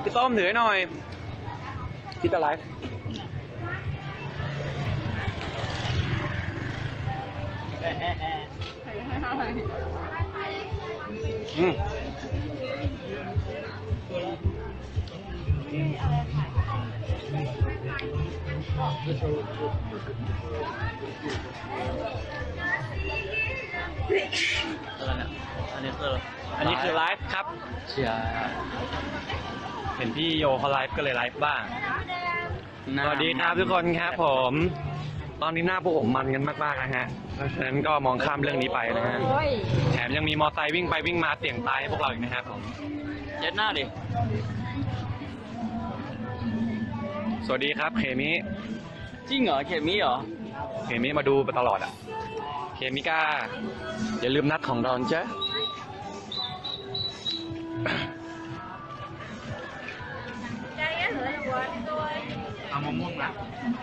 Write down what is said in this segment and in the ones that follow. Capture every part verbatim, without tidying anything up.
พี่ต้มถือให้หน่อยพี่จะไลฟ์อืมอะไรเนี่ยอันนี้คืออันนี้คือไลฟ์ครับเชียร์เห็นพี่โยเขาไลฟ์ก็เลยไลฟ์บ้างสวัสดีครับทุกคนครับผมตอนนี้หน้าพวกผมมันกันมากๆนะฮะเพราะฉะนั้นก็มองข้ามเรื่องนี้ไปนะฮะแถมยังมีมอไซค์วิ่งไปวิ่งมาเสี่ยงตายให้พวกเราอีกนะครับผมเย็ดหน้าดิสวัสดีครับเคมิจริงเหรอเคมิเหรอเคมิมาดูตลอดอ่ะเคมิก้าอย่าลืมนัดของเราจ้ะเอามะม่วงมา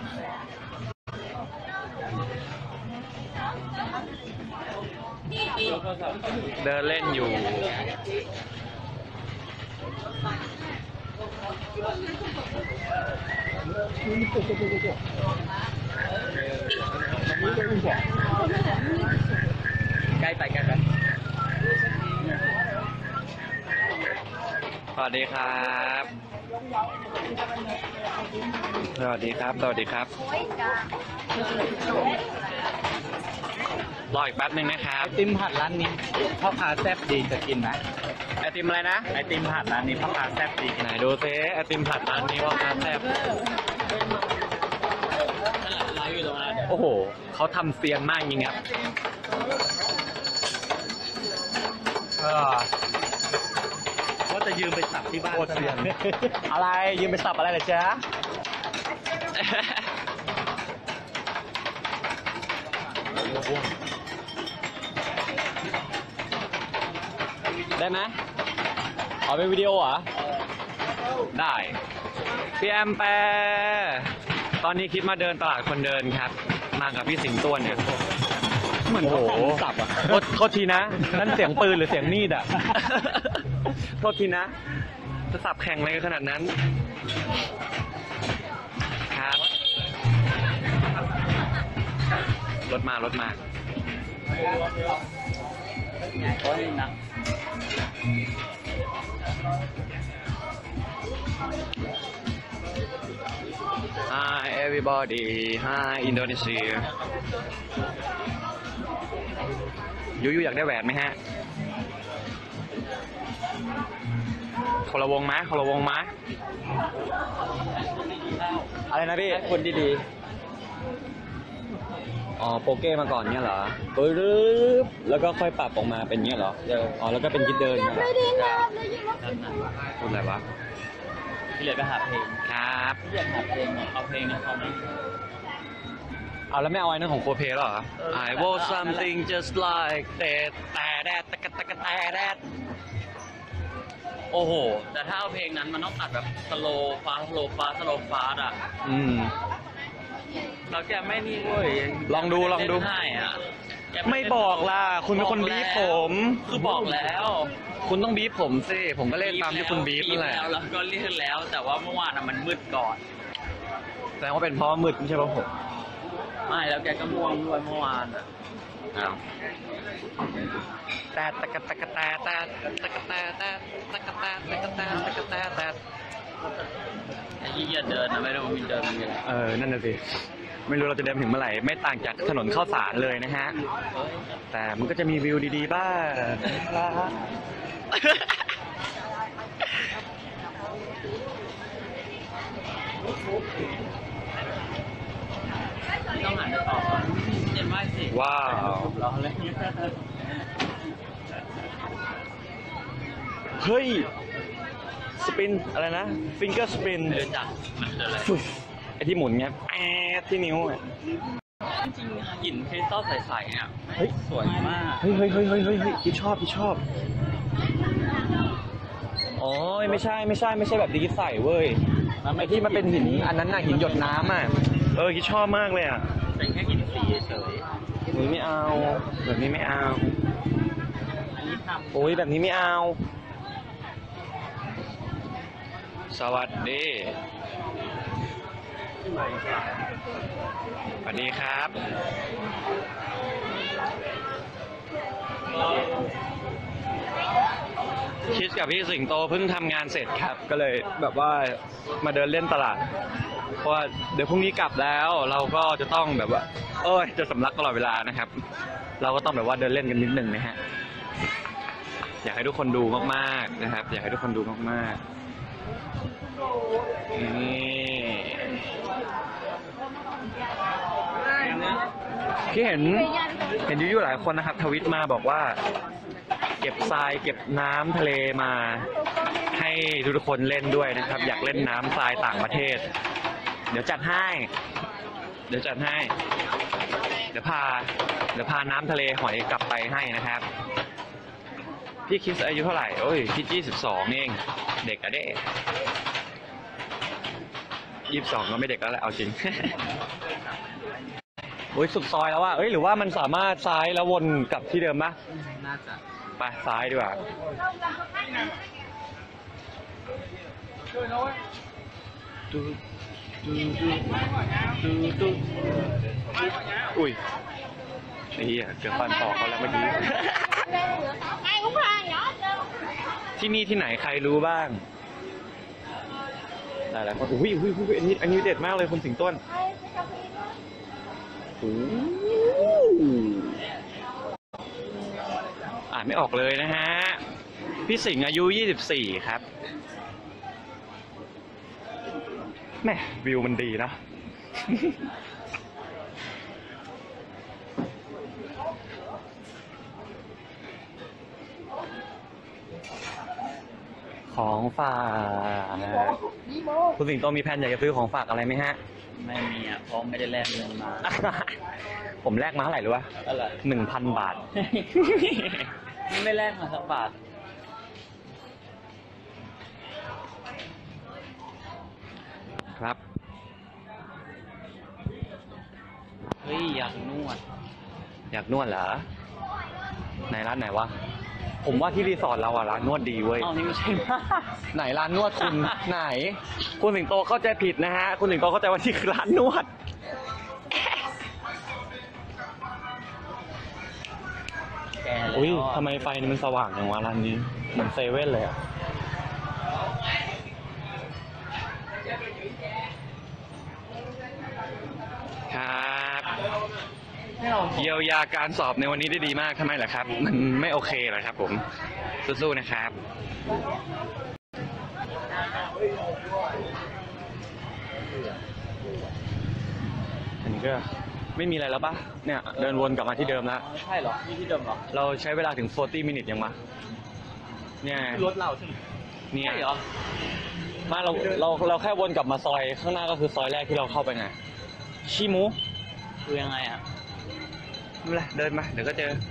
เดินเล่นอยู่ใกล้ไปกันกันสวัสดีครับสวัสดีครับสวัสดีครับรออีกแป๊บหนึ่งนะครับไอติมผัดร้านนี้พ่อค้าแซ่บดีจะกินไหมไอติมอะไรนะไอติมผัดร้านนี้พ่อค้าแซ่บดีไหนดูซิไอติมผัดร้านนี้พ่อค้าแซ่บโอ้โหเขาทำเซียนมากจริงครับว่าจะยืมไปสับที่บ้านโคตรเซียนอะไรยืมไปสับอะไรเหรอจ๊ะได้ไหมเอาเป็นวิดีโอเหรอได้พี่แอมแปรตอนนี้คิดมาเดินตลาดคนเดินครับมากับพี่สิงห์ต้วนเนี่ยเหมือนโอ้โหสับอ่ะโทษทีนะนั่นเสียงปืนหรือเสียงมีดอ่ะโทษทีนะจะสับแข่งอะไรขนาดนั้นครับรถมารถมาโอ้ยนะ Hi everybody Hi Indonesia ยูยูอยากได้แหวนไหมฮะคนละวงไหมคนละวงไหมอะไรนะพี่คนดีๆอ๋อโปเก้มาก่อนเนี่ยเหรอปึ๊บแล้วก็ค่อยปรับออกมาเป็นเงี้ยเหรออ๋อแล้วก็เป็นคิดเดินนะพูดอะไรวะที่เหลือก็หาเพลงครับที่อยากหาเพลงเอาเพลงนะเขาไม่เอาแล้วไม่เอาไอ้นั่นของโคเพลหรอ I want something just like that แต่แดดตะกะตะกะแต่แดดโอ้โหแต่ถ้าเอาเพลงนั้นมันต้องอัดแบบสโลฟาสโลฟาสโลฟาสอ่ะอืมเราแกไม่นี่เว้ยลองดูลองดูให้อ่ะไม่บอกล่ะคุณเป็นคนบีบผมคือบอกแล้วคุณต้องบีบผมสิผมก็เล่นตามที่คุณบีบนั่นแหละแล้วก็เรียกแล้วแต่ว่าเมื่อวานมันมืดก่อนแสดงว่าเป็นเพราะมืดไม่ใช่เพราะผมไม่แล้วแกก็ม่วงด้วยเมื่อวานอ่ะอ้าวแต่ตะกะตะกะแต่แต่ตะกะแต่แต่ตะกะแต่ตะกะแต่ตะกะแต่แต่ไอ้ยี่เดินนะไม่รู้มีเดินยังไงเออนั่นน่ะสิไม่รู้เราจะเดินถึงเมื่อไหร่ไม่ต่างจากถนนข้าวสารเลยนะฮะแต่มันก็จะมีวิวดีๆบ้างต้องหันไปต่อเย็นไหมสิว้าวร้อนเลยเฮ้ยสปินอะไรนะฟิงเกอร์สปินเดินจากมันเดินอะไรไอที่หมุนเงี้ยแอดที่นิ้วอ่ะจริงๆหินคริสตัลใสๆเนี่ยเฮ้ยสวยมากเฮ้ยเฮ้ยเฮ้ยเฮ้ยเฮ้ยพี่ชอบพี่ชอบอ๋อไม่ใช่ไม่ใช่ไม่ใช่แบบดีใส่เว้ยไอที่มันเป็นหินอันนั้นน่ะหินหยดน้ำอ่ะเออพี่ชอบมากเลยอ่ะเป็นแค่หินสีเฉยแบบนี้ไม่เอาแบบนี้ไม่เอาโอ้ยแบบนี้ไม่เอาสวัสดีสวัสดีครับคิดกับพี่สิงโตเพิ่งทำงานเสร็จครับก็เลยแบบว่ามาเดินเล่นตลาดเพราะว่าเดี๋ยวพรุ่งนี้กลับแล้วเราก็จะต้องแบบว่าเอ้ยจะสำลักตลอดเวลานะครับเราก็ต้องแบบว่าเดินเล่นกันนิดหนึ่งนะฮะอยากให้ทุกคนดูมากๆนะครับอยากให้ทุกคนดูมากๆนี่ที่เห็นเห็นอยู่ๆหลายคนนะครับทวิตมาบอกว่าเก็บทรายเก็บน้ำทะเลมาให้ทุกคนเล่นด้วยนะครับอยากเล่นน้ำทรายต่างประเทศเดี๋ยวจัดให้เดี๋ยวจัดให้เดี๋ยวพาเดี๋ยวพาน้ำทะเลหอยกลับไปให้นะครับพี่คิดอายุเท่าไหร่โอ้ยคิดยี่สิบสองเองเด็กอะเด้ยี่สิบสองก็ไม่เด็กแล้วแหละเอาจริง โอ้ยสุดซอยแล้วว่าเอ้ยหรือว่ามันสามารถซ้ายแล้ววนกลับที่เดิมปะน่าจะไปซ้ายดีกว่าดูดูดูดูดูอุ้ยไอ้เหี้ยเกือบฟันต่อเขาแล้วเมื่อกี้ ที่นี่ที่ไหนใครรู้บ้างหลายๆคนอุ้ยอุ้ยอุ้ยอันนี้อันนี้เด็ดมากเลยคุณสิงต้นอ่านไม่ออกเลยนะฮะพี่สิงห์อายุยี่สิบสี่ครับแม่วิวมันดีนะ ของฝากคุณสิงโตมีแผนอยากจะซื้อของฝากอะไรไหมฮะไม่มีอ่ะเพราะไม่ได้แลกเงินมาผมแลกมาเท่าไหร่รู้ป่ะอะไรหนึ่งพันบาทไม่แลกมาสักบาทครับเฮ้ยอยากนวดอยากนวดเหรอไหนร้านไหนวะผมว่าที่รีสอร์ทเราอะร้านนวดดีเว้ยอ๋อนี่ไม่ใช่มากไหนร้านนวดคุณ ไหนคุณสิงโตเข้าใจผิดนะฮะคุณสิงโตเข้าใจว่าที่คือร้านนวดอุ้ยทำไมไฟมันสว่างอย่างวะร้านนี้เหมือนเซเว่นเลยอะครับเยียวยาการสอบในวันนี้ได้ดีมากทำไมล่ะครับมันไม่โอเคเหรอครับผมสู้ๆนะครับอันนี้ก็ไม่มีอะไรแล้วปะเนี่ยเดินวนกลับมาที่เดิมแล้วใช่เหรอนี่ที่เดิมเหรอเราใช้เวลาถึงสี่สิบมินิทยังมะเนี่ยรถเราใช่ไหมเนี่ยเหรอมาเราเราเราแค่วนกลับมาซอยข้างหน้าก็คือซอยแรกที่เราเข้าไปไงชิมูคือยังไงอ่ะไม่เป็นไรเดินมาเดี๋ยวก็เจอ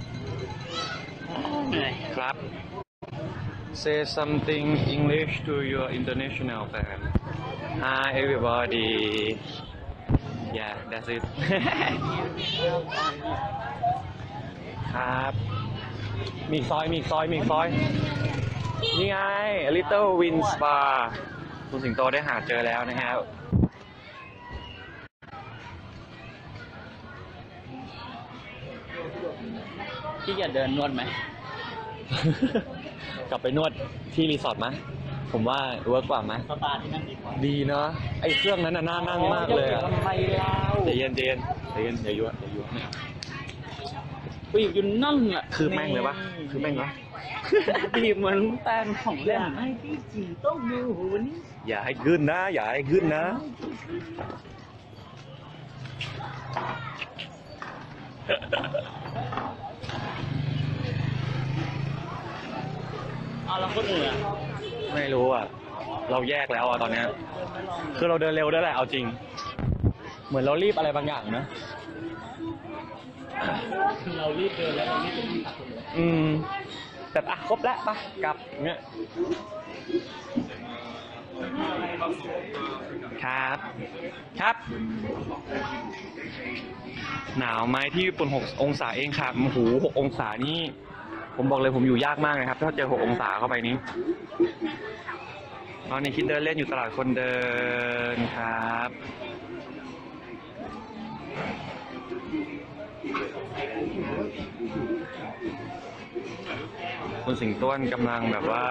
ครับ Say something English to your international fan Hi everybody Yeah that's it ครับมีซอยมีซอยมีซอยนี่ไง Little Win Spa คุณสิงโตได้หาเจอแล้วนะครับพี่อยากเดินนวดไหมกลับไปนวดที่รีสอร์ทไหมผมว่าเวิร์กกว่าไหมสปาที่นั่นดีกว่าดีเนาะไอ้เครื่องนั้นน่ะน่านั่งมากเลยอะทำไมเล่าเดี๋ยวเย็นเย็นเดี๋ยวเย็นอย่ายั่วอย่ายั่วไปอยู่นั่นอ่ะคือแม่งเลยปะคือแม่งวะบีบเหมือนแป้งของเล่นให้พี่จีต้องดูหูนี้อย่าให้ขึ้นนะอย่าให้ขึ้นนะเอาแล้วคนอื่นอ่ะไม่รู้อ่ะเราแยกแล้วอ่ะตอนเนี้ยคือเราเดินเร็วด้วยแหละเอาจริงเหมือนเรารีบอะไรบางอย่างนะเรารีบเดินแล้วเรารีบเดินอืมแต่อ่ะครบแล้วปะกลับเงี้ยครับครับหนาวไหมที่ญี่ปุ่นหกองศาเองครับโอ้โหหกองศานี่ผมบอกเลยผมอยู่ยากมากเลยครับถ้าเจอหกองศาเข้าไปนี้ตอนนี้คิดเดินเล่นอยู่ตลาดคนเดินครับ คุณสิงห์ต้วนกำลังแบบว่า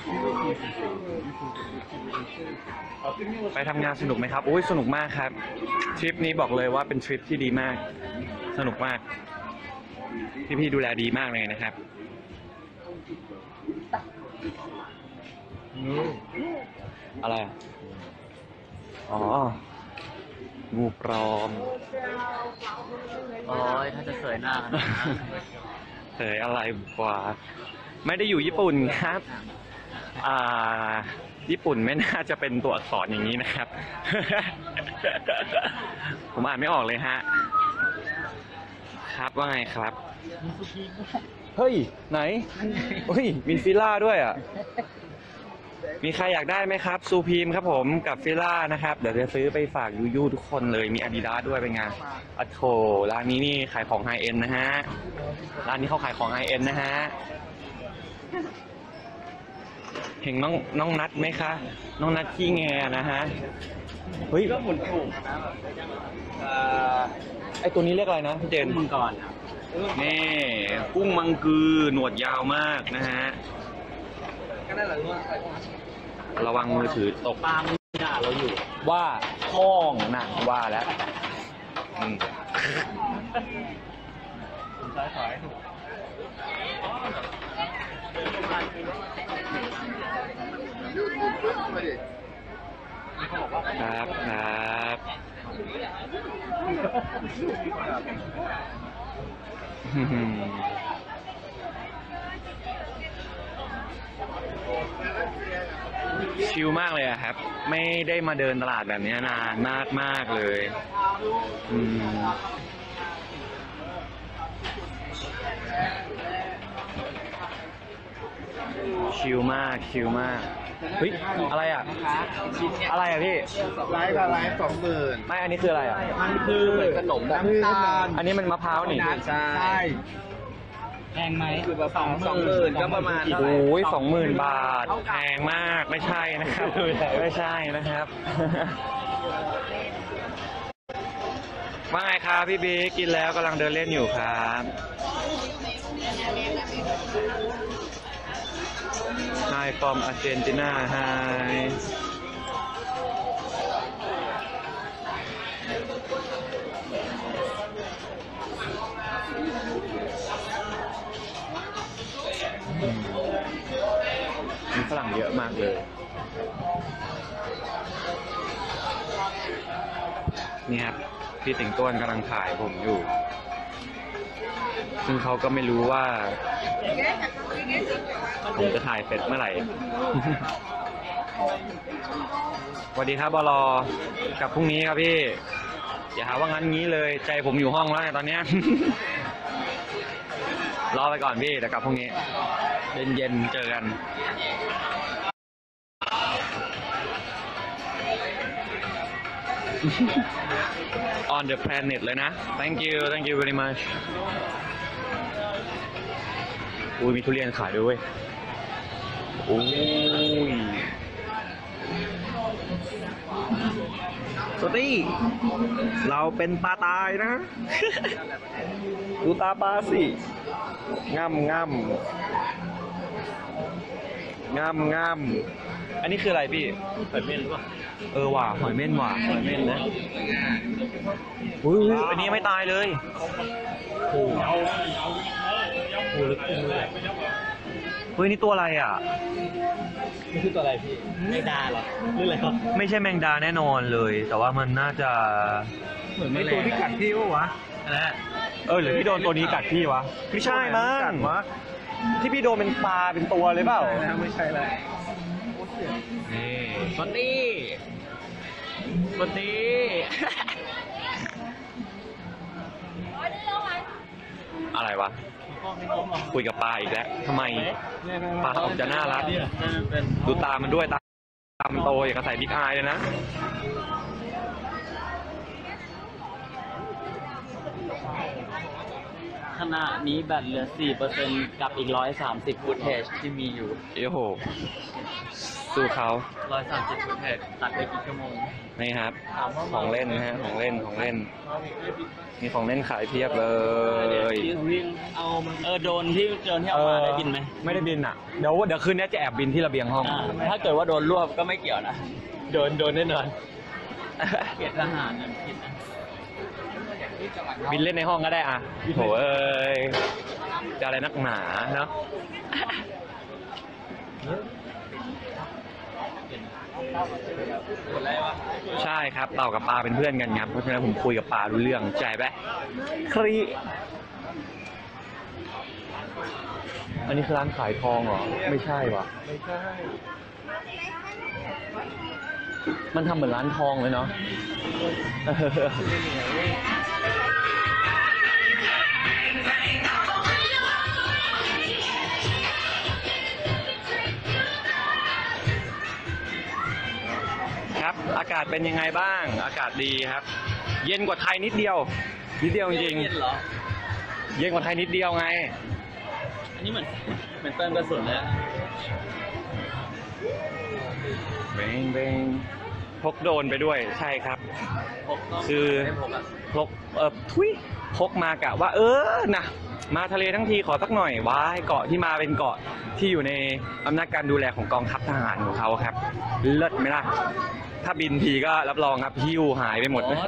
ไปทำงานสนุกไหมครับโอ้ยสนุกมากครับทริปนี้บอกเลยว่าเป็นทริปที่ดีมากสนุกมากพี่ๆดูแลดีมากเลยนะครับอะไรอ่ะอ๋องูปลอมโอ้ยถ้าจะเสยหน้ากันนะเผยอะไรกว่า ไม่ได้อยู่ญี่ปุ่นครับ อ่า ญี่ปุ่นไม่น่าจะเป็นตัวอักษรอย่างนี้นะครับ ผมอ่านไม่ออกเลยฮะ ครับว่าไงครับ เฮ้ย ไหนเฮ้ย มีฟิล่าด้วยอ่ะ มีใครอยากได้ไหมครับซูพีมครับผมกับฟิล่านะครับ เดี๋ยวจะซื้อไปฝากยูยูทุกคนเลยมีอาดิดาสด้วยเป็นไงอะโถร้านนี้นี่ขายของไฮเอ็นนะฮะร้านนี้เขาขายของไฮเอ็นนะฮะเห็นน้องน้องนัดไหมคะน้องนัดขี้แงนะฮะเฮ้ยก็หมุนถูกนะไอตัวนี้เรียกอะไรนะพี่เจนมังกรครับนี่กุ้งมังกือหนวดยาวมากนะฮะระวังมือถือตกปางด่าเราอยู่ว่าห้องน่ะว่าแล้วอืมซ้ายขวาให้ถูกครับครับอืมชิลมากเลยอะครับ ไม่ได้มาเดินตลาดแบบนี้นานมากมากเลยอืมชิลมากชิลมากเฮ้ยอะไรอ่ะอะไรอ่ะพี่ไลฟ์กับไลฟ์สองหมื่นไม่อันนี้คืออะไรอ่ะมันคือเหมือนขนมแบบน้ำตาลอันนี้มันมะพร้าวนี่ใช่แพงไหมคือแบบสองสองหมื่นก็ประมาณเท่าไหร่โอ้ยสองหมื่นบาทแพงมากไม่ใช่นะครับ ไม่ใช่นะครับ ว่าไงครับพี่บิ๊กกินแล้วกำลังเดินเล่นอยู่ครับ Hi from Argentina Hi มีฝรั่งเยอะมากเลย นี่ครับพี่สิงโต้นกำลังถ่ายผมอยู่ ซึ่งเขาก็ไม่รู้ว่า ผมจะถ่ายเสร็จเมื่อไหร่ สวัสดีครับบลกับพรุ่งนี้ครับพี่ อย่าหาว่างั้นงี้เลย ใจผมอยู่ห้องแล้วเนี่ยตอนเนี้ย รอไปก่อนพี่เดี๋ยวกลับพรุ่งนี้ เย็นๆเจอกัน On the planet เลยนะ thank you thank you very much อุ้ยมีทุเรียนขายด้วยเว้ยโอ้ยสตี้เราเป็นปลาตายนะ ดูตาปลาสิง่ำง่ำง่ำง่ำอันนี้คืออะไรพี่หอยเม่นหรือเปล่าเออว่ะหอยเม่นว่ะหอยเม่นนะอุ้ยอันนี้ไม่ตายเลยโอ้โหโอ้ลึกเลยเฮ้ยนี่ตัวอะไรอ่ะนี่คือตัวอะไรพี่ไม่ดาหรอหรืออะไรครับไม่ใช่แมงดาแน่นอนเลย แต่ว่ามันน่าจะเหมือนไอไม่ตัวที่กัดพี่วะนะเออหรือพี่โดนตัวนี้กัดพี่วะไม่ใช่มั้งกัดวะที่พี่โดนเป็นปลาเป็นตัวเลยเปล่าไม่ใช่เลยนี่สวัสดีสวัสดีอะไรวะคุยกับปลาอีกแล้วทำไมปลาออกจะน่ารักดูตามันด้วยตาตามันโตอย่างกับใส่บิ๊กอายเลยนะขณะนี้แบตเหลือ สี่เปอร์เซ็นต์ กับอีก หนึ่งร้อยสามสิบ ฟุตเทจที่มีอยู่โอ้โห สู้เขาหนึ่งร้อยสามสิบ ฟุตเทจตัดไปกี่ชั่วโมงนี่ครับ ของเล่นนะฮะ ของเล่น ของเล่น มีของเล่นขายเพียบเลยเอาเออโดรนที่โดรนที่เอามาได้บินไหมไม่ได้บินอ่ะ เดี๋ยวเดี๋ยวคืนนี้จะแอบบินที่ระเบียงห้องอ่าถ้าเกิดว่าโดนรวบก็ไม่เกี่ยวนะโดนโดนแน่นอนเกียรติทหารนั่นผิดนะบินเล่นในห้องก็ได้อ่ะโหเอ้ย จะอะไรนักหนาเนาะ ใช่ครับเต่ากับปลาเป็นเพื่อนกันครับ เพราะฉะนั้นผมคุยกับปลารู้เรื่องใจไหมครีอันนี้คือร้านขายทองเหรอ ไม่ใช่วะไม่ใช่ มันทำเหมือนร้านทองเลยเนาะ ครับอากาศเป็นยังไงบ้าง อากาศดีครับ เย็นกว่าไทยนิดเดียว นิดเดียวจริงเย็นเหรอเย็นกว่าไทยนิดเดียวไงอันนี้เหมือนเหมือนเติมกระสุนเลยอะเบงเบงพกโดรนไปด้วยใช่ครับพกต้องคือไม่พกอะพกเออทุยพกมากะว่า เออนะมาทะเลทั้งทีขอสักหน่อยว้ายเกาะที่มาเป็นเกาะที่อยู่ในอำนาจการดูแลของกองทัพทหารของเขาครับ เลิศไหมล่ะ ถ้าบินทีก็รับรองครับหิ้วหายไปหมดเลย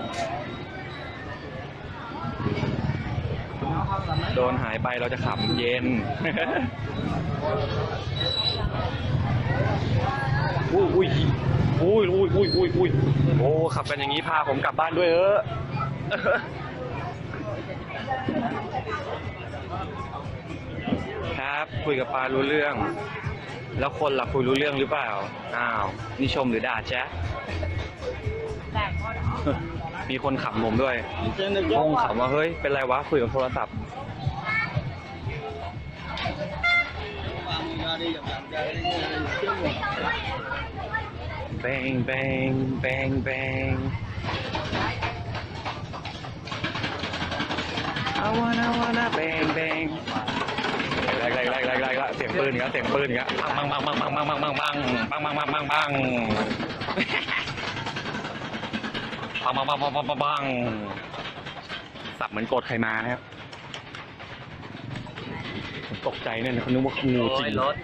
โดนหายไปเราจะขำเย็น อุ้ยอุ้ยอุ้ยอุ้ยอุ้ยอุ้ยอุ้ยโอ้ขับกันอย่างนี้พาผมกลับบ้านด้วยเออ ครับคุยกับปลารู้เรื่อง แล้วคนล่ะคุยรู้เรื่องหรือเปล่าอ้าวนี่ชมหรือด่าแจ๊ะ มีคนขำผมด้วยงงขำว่าเฮ้ยเป็นไรวะคุยกับโทรศัพท์แบงแบงแบงแบงอาวานา wanna bang bang แรกแรกแรกแรกแรกละเสียงปืนอีกแล้วเสียงปืนอีกแล้วบังบังบังบังบังบังบังบังบังบังบังบังบังบังปังปังปังปังปังปังปังสับเหมือนโกรธใครมานะครับผมตกใจเนี่ยเขานึกว่างูจริงรถ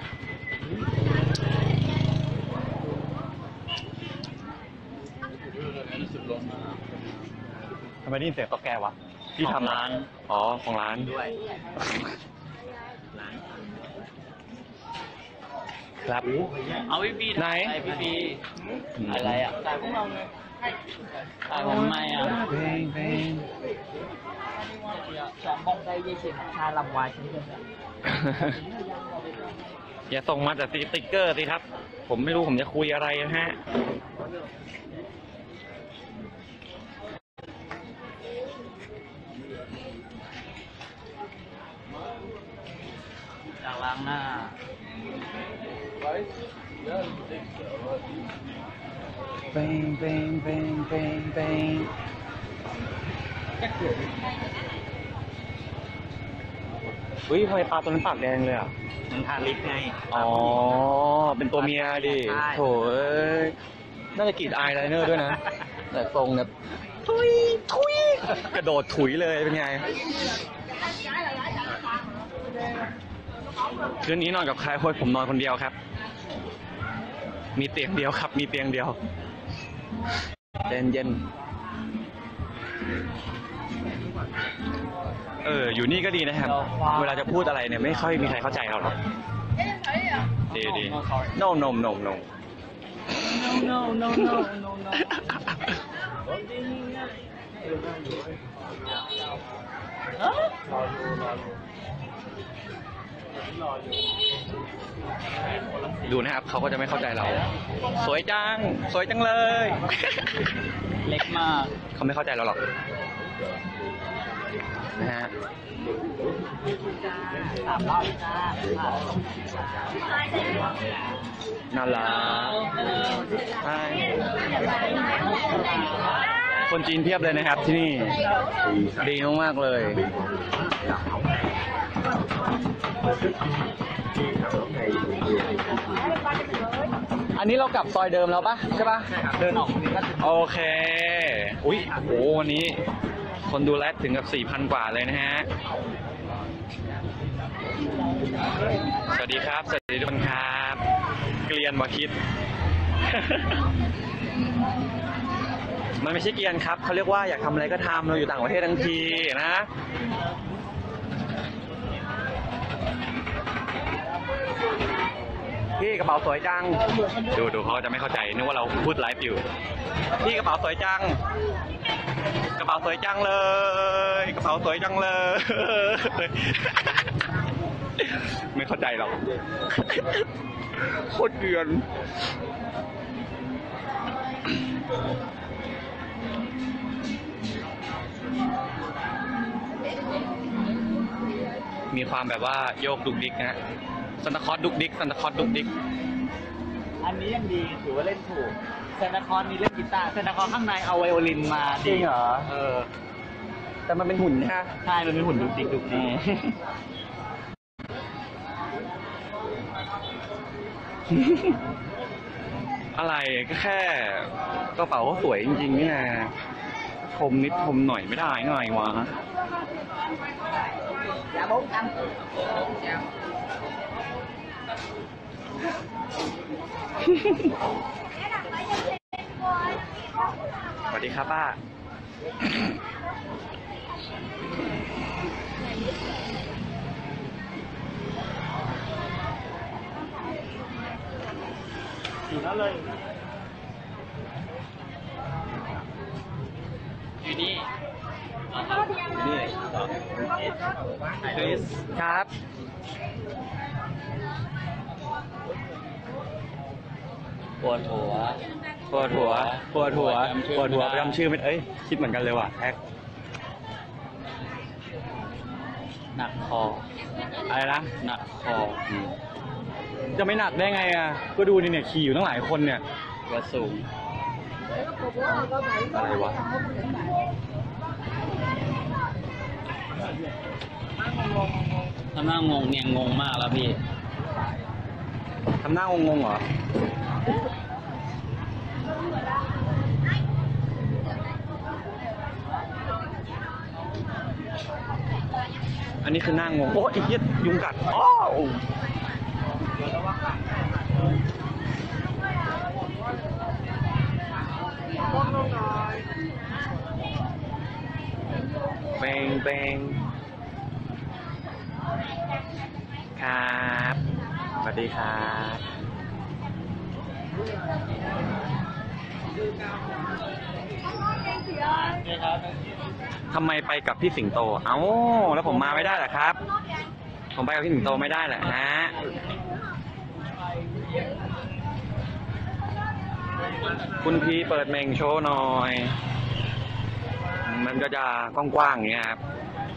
ทำไมได้ยินเสียงตอกแกวะที่ทำร้านอ๋อของร้านด้วยครับเอาพี่บีไหนพี่บีอะไรอ่ะจ่ายพวกเราเลยจ่ายผมไม่อ่ะเพลงเพลง chọn bông đây dây chuyền hai làm ngoài chính thức อย่าส่งมาแต่สติ๊กเกอร์สิครับ ผมไม่รู้ผมจะคุยอะไรนะฮะจากล้างหน้าเพลงเพลงเพลงเพลงเพลงอุ้ยทำไมปลาตัวนั้นปากแดงเลยอ่ะมันทาลิปไงอ๋อ เป็นตัวเมียดิ โถเอ้ย น่าจะกรีดอายไลเนอร์ด้วยนะ แต่ทรงแบบทุยทุยกระโดดถุยเลยเป็นไง คืนนี้นอนกับใครโอ้ยผมนอนคนเดียวครับ มีเตียงเดียวครับ มีเตียงเดียวเย็นเย็นเออ อยู่นี่ก็ดีนะครับ เวลาจะพูดอะไรเนี่ยไม่ค่อยมีใครเข้าใจเราหรอกดีดี no no no no no no no no no no ดูนะครับเขาก็จะไม่เข้าใจเรา สวยจัง สวยจังเลยเล็กมากเขาไม่เข้าใจเราหรอกนะฮะสามรอบจ้าน่ารักใช่คนจีนเพียบเลยนะครับที่นี่ ดีมากๆเลย อันนี้เรากลับซอยเดิมแล้วปะใช่ปะใช่ครับเดินออกนี่ก็ถึงโอเค อุ๊ยโอ้วันนี้ คนดูแลถึงกับ สี่พัน กว่าเลยนะฮะ สวัสดีครับ สวัสดีทุกคนครับ เกลียนมาคิด มันไม่ใช่เกลียนครับเขาเรียกว่าอยากทำอะไรก็ทำเราอยู่ต่างประเทศทั้งทีนะ พี่กระเป๋าสวยจัง ดูดูเขาจะไม่เข้าใจนึกว่าเราพูดไลฟ์อยู่ พี่กระเป๋าสวยจัง กระเป๋าสวยจังเลย กระเป๋าสวยจังเลย ไม่เข้าใจหรอก โคตรเกลียน มีความแบบว่าโยกดุกดิกนะฮะซันตาคลอสดุกดิกซันตาคลอสดุกดิกอันนี้ยังดีถือว่าเล่นถูกเซนตาคอนมีเล่นกีตาร์เซนตาคอนข้างในเอาไวโอลินมาจริงเหรอเออแต่มันเป็นหุ่นนะฮะใช่มันเป็นหุ่นดุกดิกดุกดิกอะไรก็แค่กระเป๋าก็สวยจริงๆนี่นะชมนิดชมหน่อยไม่ได้ไงวะอย่าบ้งกันสวัสดีครับป้าอยู่นั่นเลยอยู่นี่นี่คริสครับปวดหัวปวดหัวปวดหัวปวดหัวจำชื่อไม่ได้จำชื่อไม่เอ้ย คิดเหมือนกันเลยว่ะแท็กหนักคออะไรนะหนักคอจะไม่หนักได้ไงอ่ะ ก็ดูนี่เนี่ยขี่อยู่ตั้งหลายคนเนี่ยกระสูงอะไรวะถ้าหน้างงเนี่ยงงมากแล้วพี่ทำหน้างงๆเหรอ อันนี้คือหน้างง โอ้อีกยิดยุงกัดอ้าวเปงเปงครับสวัสดีครับทำไมไปกับพี่สิงโต เอ้า แล้วผมมาไม่ได้เหรอครับ ผมไปกับพี่สิงโตไม่ได้เหรอฮะ คุณพีเปิดเมงโชว์หน่อย มันก็จะกว้างๆอย่างเงี้ยครับ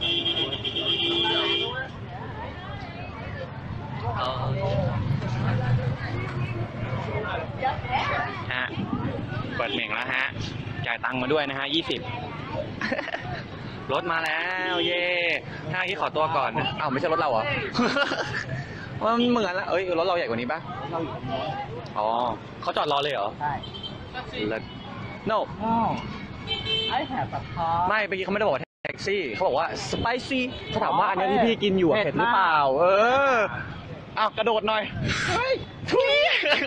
ฮะ เปิดเหม่งแล้วฮะ จ่ายตังค์มาด้วยนะฮะยี่สิบ รถมาแล้ว เย่ถ้าที่ขอตัวก่อน อ้าวไม่ใช่รถเราเหรอ มันเหมือนละเอ้ย รถเราใหญ่กว่านี้ปะเราอยู่ตรงนี้อ๋อ เขาจอดรอเลยเหรอใช่เลิศ no อ๋อไอ้แถบตัดคอไม่เมื่อกี้เขาไม่ได้บอกว่าแท็กซี่ เขาบอกว่า spicy เขาถามว่าอันนี้ที่พี่กินอยู่อะเผ็ดหรือเปล่า เออ อ้าวกระโดดหน่อย เฮ้ยทุย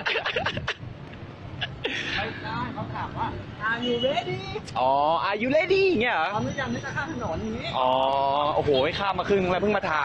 ไม่ได้เขาถามว่า Are you ready อ๋อ are you ready เงี้ยเหรอทำหรือยังที่จะข้ามถนนอย่างนี้อ๋อ โอ้โหข้ามมาครึ่งแล้วเพิ่งมาถาม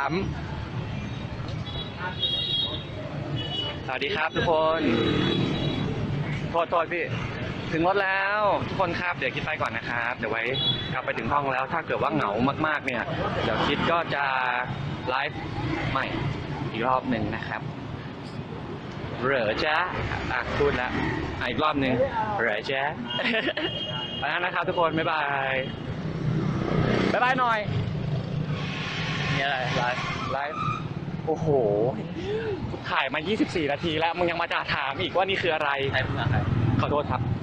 สวัสดีครับทุกคน โทษโทษพี่ ถึงรถแล้ว ทุกคนครับ เดี๋ยวคิดไปก่อนนะครับ เดี๋ยวไว้กลับไปถึงห้องแล้ว ถ้าเกิดว่าเหงามากๆเนี่ย เดี๋ยวคิดก็จะไลฟ์ใหม่อีกรอบหนึ่งนะครับ เหรอจ๊ะอ่ะพูดแล้วอ่ะอีกรอบหนึ่งเหรอจ๊ะ ไปแล้วนะครับทุกคน บ๊ายบาย บ๊ายบายหน่อยนี่อะไรไลฟ์ไลฟ์ โอ้โห ถ่ายมา ยี่สิบสี่ นาทีแล้ว มึงยังมาจะถามอีกว่านี่คืออะไรใครเพื่อนใครขอโทษครับ